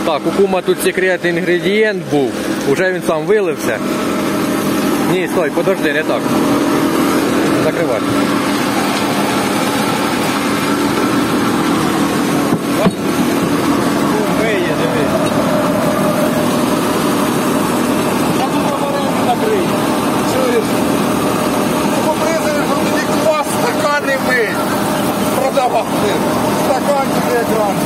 Так, у кума тут секретний інгредієнт був. Уже він сам вилився. Ні, стой, подожди, не так. Закривай. Виє, дивись. А тут оборони накрий. Чуєш? Попризові грудні квас, стакани мить. Продавати. Стаканчик якраз.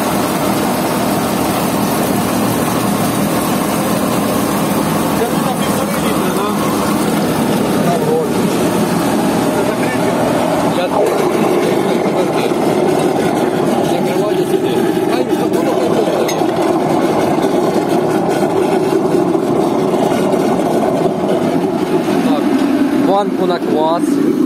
Це тут на 1,5 літри, да? На вроді. Це закрити? Я подожди. Закривай сюди. Ай, воно хай буде. Так, банку на квас.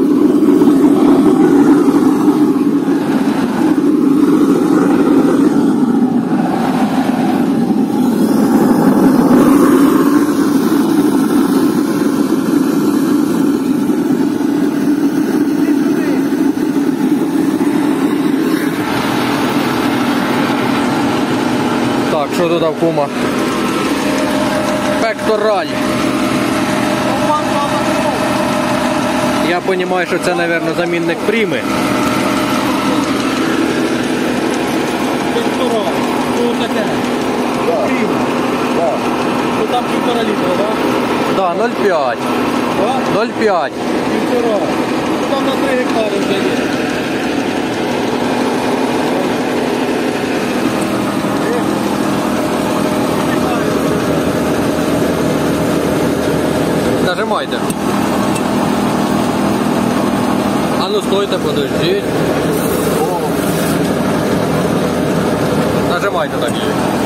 Так, що тут в кума? Пектораль. Я розумію, що це, мабуть, замінник пріми. Пектораль. Що таке? Пріма. Ну там 1,5 літра, так? Так, 0,5. 0,5. 1,5. Ну там на 3 гектари вже є. Нажимайте. А ну стойте, подождіть. Нажимайте тоді.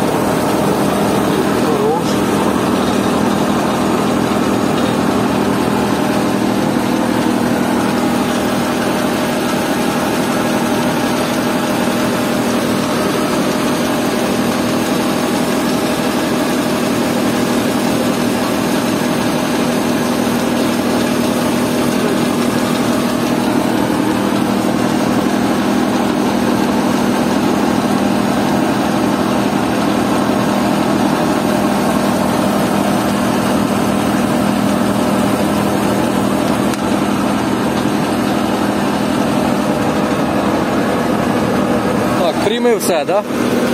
Прийми все, так?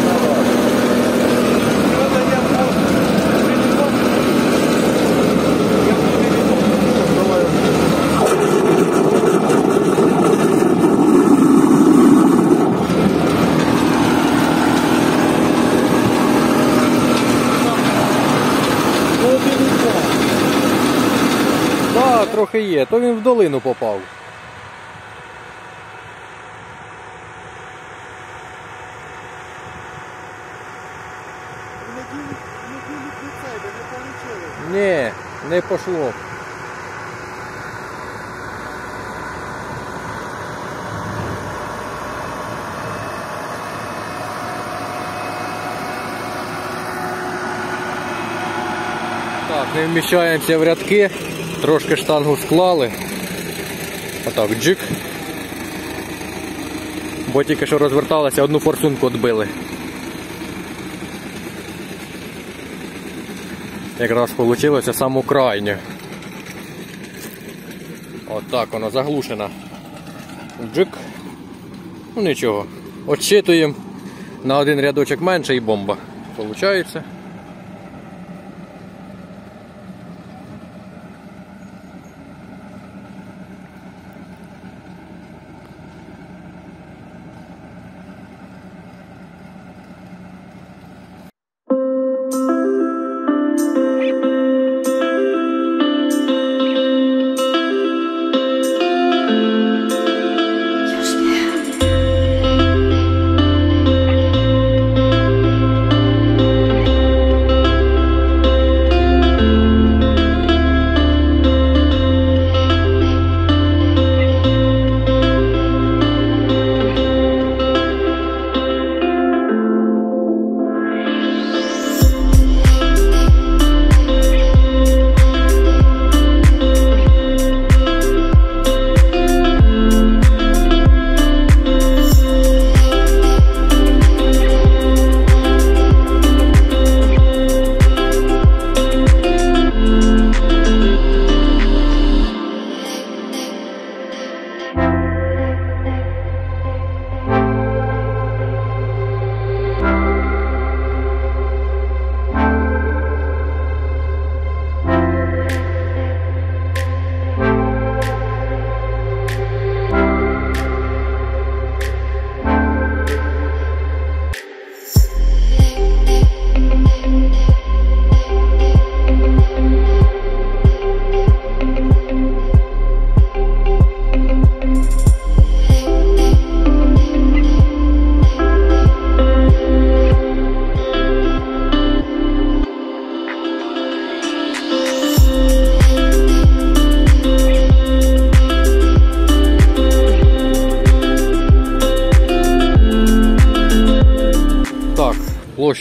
Так, трохи є, то він в долину попав. Ні, не пошло. Так, не вміщаємося в рядки, трошки штангу склали. Отак, джик. Бо тільки що розверталися, одну форсунку відбили. Якраз вийшло саму крайню. Отак вона заглушена. Джик. Ну нічого. Отчитуємо на один рядочок менше і бомба. Получається.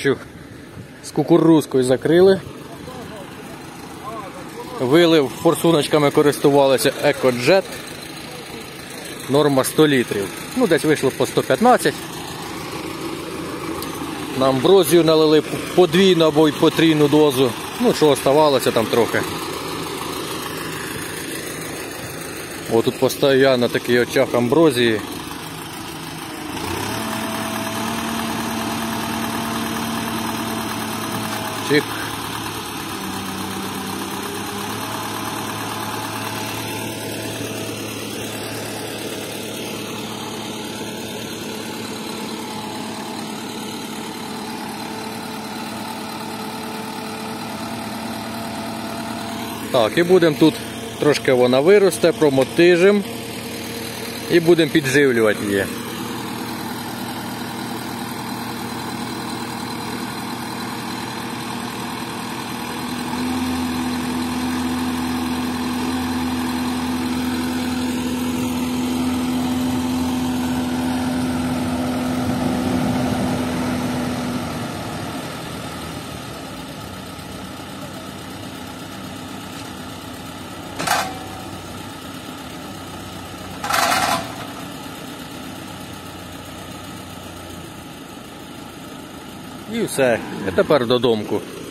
бачу, з кукурузкою закрили. Вилив, форсуночками користувалися EcoJet. Норма 100 літрів. Ну, десь вийшло по 115. На амброзію налили подвійну або й потрійну дозу. Ну, що оставалося там трохи. О, тут постійно такий очаг амброзії. Чик. Так, і будемо тут, трошки вона виросте, промотижимо і будемо підживлювати її. І все. І тепер додомку.